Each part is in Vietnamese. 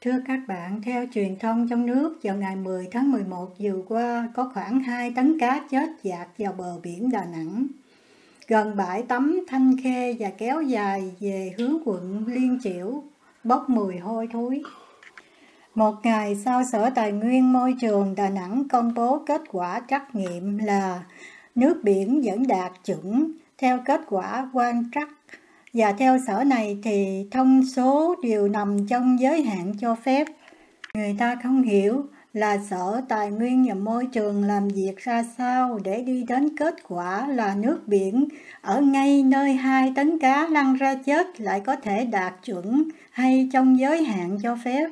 Thưa các bạn, theo truyền thông trong nước, vào ngày 10 tháng 11 vừa qua, có khoảng 2 tấn cá chết dạt vào bờ biển Đà Nẵng, gần bãi tắm Thanh Khê và kéo dài về hướng quận Liên Chiểu, bốc mùi hôi thối. Một ngày sau, Sở Tài nguyên Môi trường Đà Nẵng công bố kết quả trắc nghiệm là nước biển vẫn đạt chuẩn theo kết quả quan trắc. Và theo sở này thì thông số đều nằm trong giới hạn cho phép. Người ta không hiểu là Sở Tài nguyên và Môi trường làm việc ra sao để đi đến kết quả là nước biển ở ngay nơi 2 tấn cá lăn ra chết lại có thể đạt chuẩn hay trong giới hạn cho phép.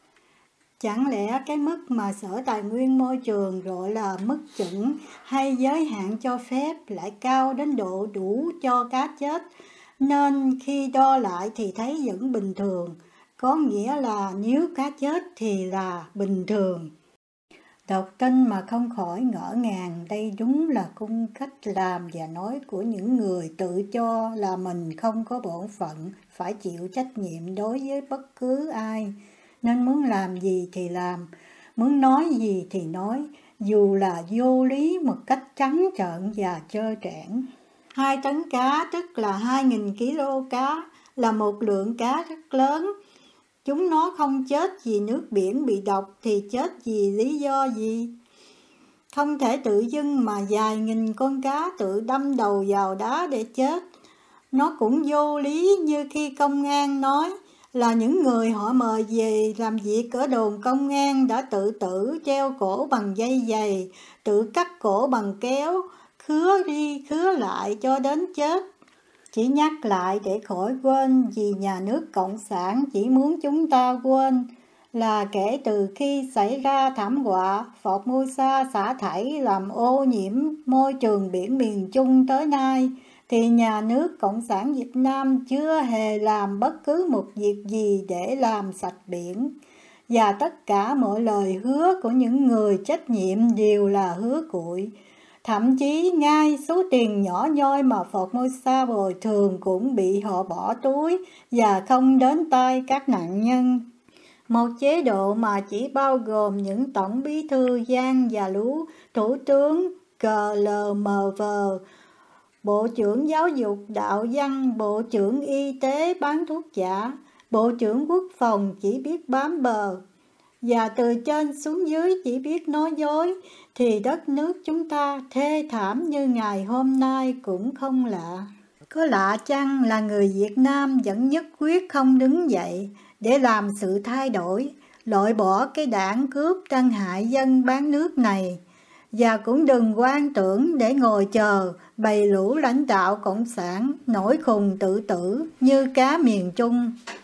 Chẳng lẽ cái mức mà Sở Tài nguyên Môi trường gọi là mức chuẩn hay giới hạn cho phép lại cao đến độ đủ cho cá chết, nên khi đo lại thì thấy vẫn bình thường, có nghĩa là nếu cá chết thì là bình thường. Đọc tin mà không khỏi ngỡ ngàng, đây đúng là cung cách làm và nói của những người tự cho là mình không có bổn phận, phải chịu trách nhiệm đối với bất cứ ai, nên muốn làm gì thì làm, muốn nói gì thì nói, dù là vô lý một cách trắng trợn và trơ trẽn. 2 tấn cá tức là 2.000 kg cá là một lượng cá rất lớn. Chúng nó không chết vì nước biển bị độc thì chết vì lý do gì? Không thể tự dưng mà vài nghìn con cá tự đâm đầu vào đá để chết. Nó cũng vô lý như khi công an nói là những người họ mời về làm việc ở đồn công an đã tự tử treo cổ bằng dây giày, tự cắt cổ bằng kéo, khứa đi khứa lại cho đến chết. Chỉ nhắc lại để khỏi quên vì nhà nước Cộng sản chỉ muốn chúng ta quên là kể từ khi xảy ra thảm họa Formosa xả thải làm ô nhiễm môi trường biển miền Trung tới nay thì nhà nước Cộng sản Việt Nam chưa hề làm bất cứ một việc gì để làm sạch biển. Và tất cả mọi lời hứa của những người trách nhiệm đều là hứa cụi. Thậm chí ngay số tiền nhỏ nhoi mà Formosa bồi thường cũng bị họ bỏ túi và không đến tay các nạn nhân. Một chế độ mà chỉ bao gồm những tổng bí thư Giang và Lú, thủ tướng CLMV, bộ trưởng giáo dục đạo văn, bộ trưởng y tế bán thuốc giả, bộ trưởng quốc phòng chỉ biết bám bờ, và từ trên xuống dưới chỉ biết nói dối, thì đất nước chúng ta thê thảm như ngày hôm nay cũng không lạ. Có lạ chăng là người Việt Nam vẫn nhất quyết không đứng dậy để làm sự thay đổi, loại bỏ cái đảng cướp đang hại dân bán nước này, và cũng đừng quan tưởng để ngồi chờ bầy lũ lãnh đạo cộng sản nổi khùng tự tử như cá miền Trung.